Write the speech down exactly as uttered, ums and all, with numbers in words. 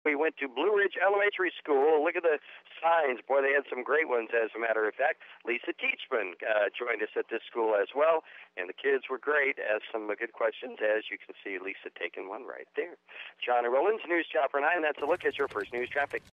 We went to Blue Ridge Elementary School. Look at the signs. Boy, they had some great ones, as a matter of fact. Lisa Teachman uh, joined us at this school as well, and the kids were great. Asked some good questions, as you can see Lisa taking one right there. John and Rowlands, News Chopper nine. That's a look at your first news traffic.